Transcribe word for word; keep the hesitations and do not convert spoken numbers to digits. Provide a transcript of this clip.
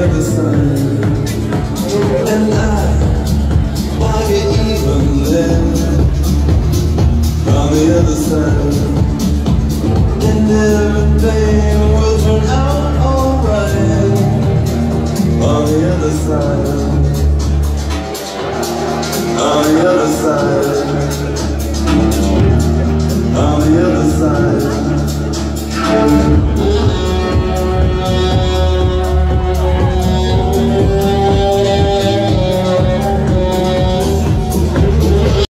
other side, and I might be even there on the other side, and everything will turn out alright on the other side, on the other side.